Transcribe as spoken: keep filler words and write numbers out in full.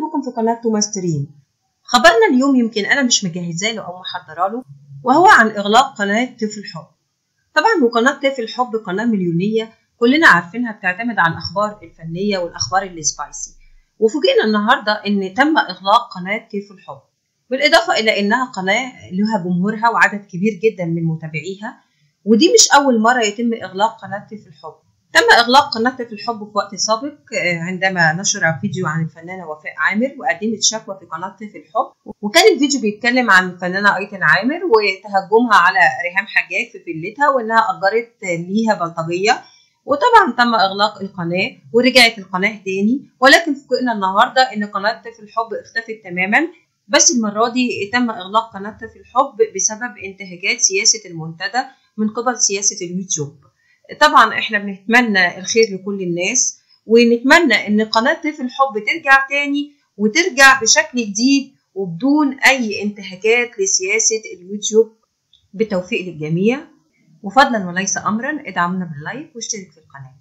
بكم في قناة توماس دريم. خبرنا اليوم يمكن أنا مش مجهزة له أو محضرة له، وهو عن إغلاق قناة طفل الحب. طبعا وقناة طفل الحب قناة مليونية كلنا عارفينها، بتعتمد على الأخبار الفنية والأخبار السبايسي. وفوجئنا النهاردة إن تم إغلاق قناة طفل الحب، بالإضافة إلى إنها قناة لها جمهورها وعدد كبير جدا من متابعيها، ودي مش أول مرة يتم إغلاق قناة طفل الحب. تم إغلاق قناة طفل الحب في وقت سابق عندما نشر فيديو عن الفنانة وفاء عامر وقدمت شكوى في قناة طفل الحب، وكان الفيديو بيتكلم عن الفنانة أيتن عامر وتهجمها على ريهام حجاج في فيلتها وإنها أجرت ليها بلطجية. وطبعا تم إغلاق القناة ورجعت القناة تاني، ولكن فوجئنا النهاردة إن قناة طفل الحب اختفت تماما. بس المرة دي تم إغلاق قناة طفل الحب بسبب انتهاكات سياسة المنتدى من قبل سياسة اليوتيوب. طبعا احنا بنتمنى الخير لكل الناس، ونتمنى ان قناة طفل الحب ترجع تاني وترجع بشكل جديد وبدون اي انتهاكات لسياسة اليوتيوب. بالتوفيق للجميع، وفضلا وليس امرا ادعمونا باللايك واشترك في القناة.